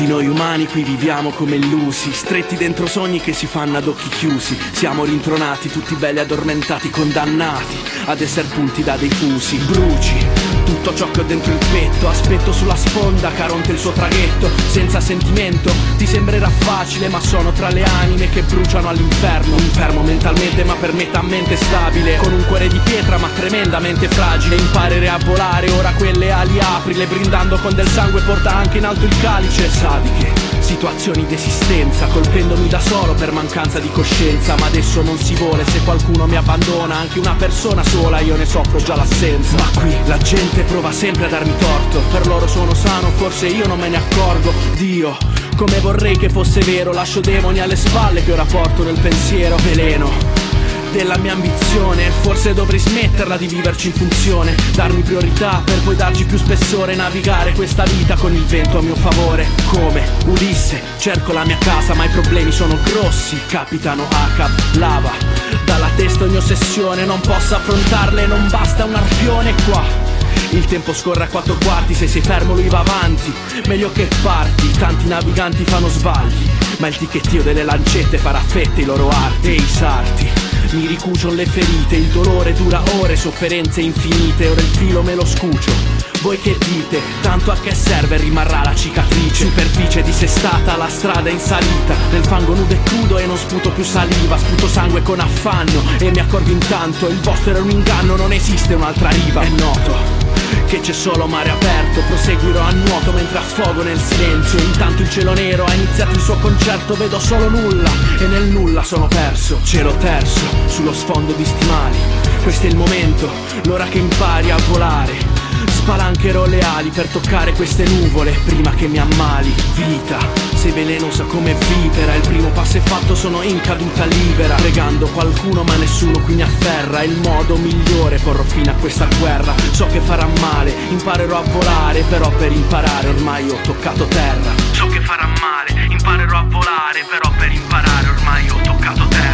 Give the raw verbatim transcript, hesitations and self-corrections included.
Tutti noi umani qui viviamo come illusi, stretti dentro sogni che si fanno ad occhi chiusi. Siamo rintronati, tutti belli addormentati, condannati ad essere punti da dei fusi. Bruci tutto ciò che ho dentro il petto, aspetto sulla sponda Caronte il suo traghetto, senza sentimento. Ti sembrerà facile ma sono tra le anime che bruciano all'inferno. Infermo mentalmente ma per metà mente stabile, con un cuore di pietra ma tremendamente fragile. Imparare a volare, ora quelle ali aprile, brindando con del sangue porta anche in alto il calice. Sadiche situazioni di esistenza, colpendomi da solo per mancanza di coscienza. Ma adesso non si vuole, se qualcuno mi abbandona, anche una persona sola, io ne soffro già l'assenza. Ma qui la gente prova sempre a darmi torto, per loro sono sano, forse io non me ne accorgo. Dio, come vorrei che fosse vero, lascio demoni alle spalle che ora porto nel pensiero. Veleno della mia ambizione, forse dovrei smetterla di viverci in funzione, darmi priorità per poi darci più spessore, navigare questa vita con il vento a mio favore. Come Ulisse cerco la mia casa ma i problemi sono grossi, capitano Acab, lava dalla testa ogni ossessione, non posso affrontarle, non basta un arpione qua. Il tempo scorre a quattro quarti, se sei fermo lui va avanti, meglio che parti. Tanti naviganti fanno sbagli, ma il ticchettio delle lancette farà fette i loro arti. E i sarti mi ricuciono le ferite, il dolore dura ore, sofferenze infinite. Ora il filo me lo scucio, voi che dite? Tanto a che serve, rimarrà la cicatrice. Superficie dissestata, la strada in salita, nel fango nudo e crudo e non sputo più saliva. Sputo sangue con affanno e mi accorgo intanto, il vostro era un inganno, non esiste un'altra riva. È noto che c'è solo mare aperto, proseguirò a nuoto mentre affogo nel silenzio. Intanto il cielo nero ha iniziato il suo concerto, vedo solo nulla e nel nulla sono perso. Cielo terzo sullo sfondo di stimali, questo è il momento, l'ora che impari a volare. Spalancherò le ali per toccare queste nuvole prima che mi ammali. Vita, sei velenosa come vipera, il primo passo è fatto, sono in caduta libera. Pregando qualcuno ma nessuno qui mi afferra, è il modo migliore, porrò fine a questa guerra. So che farà male, imparerò a volare, però per imparare ormai ho toccato terra. So che farà male, imparerò a volare, però per imparare ormai ho toccato terra.